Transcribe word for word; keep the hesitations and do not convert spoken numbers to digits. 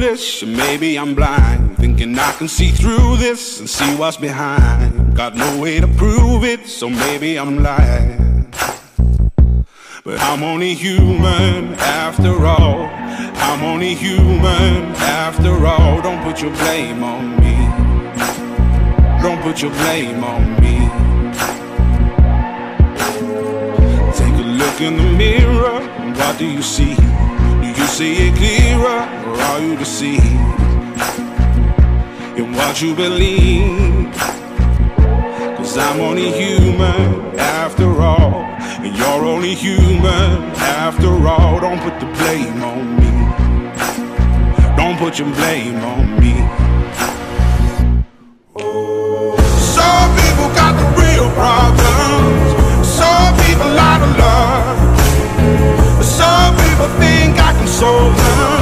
foolish, or maybe I'm blind, thinking I can see through this and see what's behind. Got no way to prove it, so maybe I'm lying. But I'm only human after all. I'm only human after all. Don't put your blame on me. Don't put your blame on me. Take a look in the mirror, and what do you see? Do you see it clearer, or are you deceived in what you believe? 'Cause I'm only human after all, and you're only human after all. Don't put the blame on me. Don't put your blame on me. Some people got the real problems. Some people out of love. Some people think I can solve them.